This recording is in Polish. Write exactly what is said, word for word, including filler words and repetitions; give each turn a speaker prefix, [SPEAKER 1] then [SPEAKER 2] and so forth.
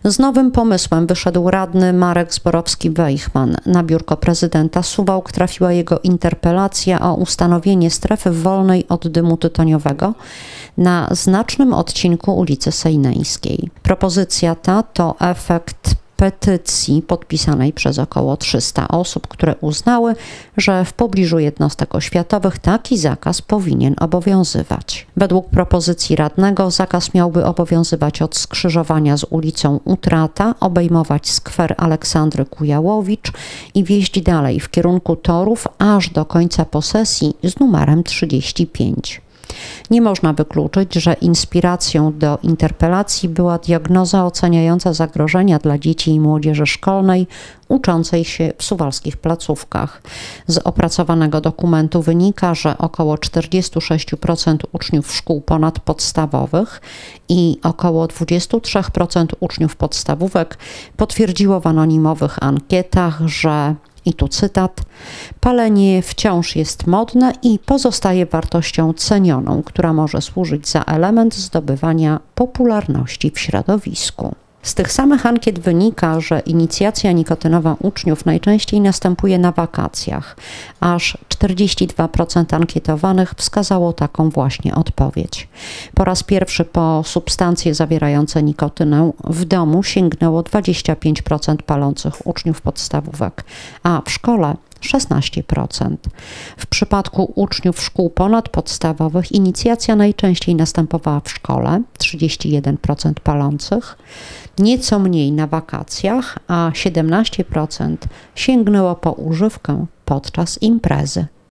[SPEAKER 1] Z nowym pomysłem wyszedł radny Marek Zborowski-Wejchman. Na biurko prezydenta Suwałk trafiła jego interpelacja o ustanowienie strefy wolnej od dymu tytoniowego na znacznym odcinku ulicy Sejneńskiej. Propozycja ta to efekt petycji podpisanej przez około trzysta osób, które uznały, że w pobliżu jednostek oświatowych taki zakaz powinien obowiązywać. Według propozycji radnego zakaz miałby obowiązywać od skrzyżowania z ulicą Utrata, obejmować skwer Aleksandry Kujałowicz i wieść dalej w kierunku torów aż do końca posesji z numerem trzydzieści pięć. Nie można wykluczyć, że inspiracją do interpelacji była diagnoza oceniająca zagrożenia dla dzieci i młodzieży szkolnej uczącej się w suwalskich placówkach. Z opracowanego dokumentu wynika, że około czterdzieści sześć procent uczniów szkół ponadpodstawowych i około dwadzieścia trzy procent uczniów podstawówek potwierdziło w anonimowych ankietach, że i tu cytat: palenie wciąż jest modne i pozostaje wartością cenioną, która może służyć za element zdobywania popularności w środowisku. Z tych samych ankiet wynika, że inicjacja nikotynowa uczniów najczęściej następuje na wakacjach. Aż czterdzieści dwa procent ankietowanych wskazało taką właśnie odpowiedź. Po raz pierwszy po substancje zawierające nikotynę w domu sięgnęło dwadzieścia pięć procent palących uczniów podstawówek, a w szkole szesnaście procent. W przypadku uczniów szkół ponadpodstawowych inicjacja najczęściej następowała w szkole, trzydzieści jeden procent palących, nieco mniej na wakacjach, a siedemnaście procent sięgnęło po używkę podczas imprezy.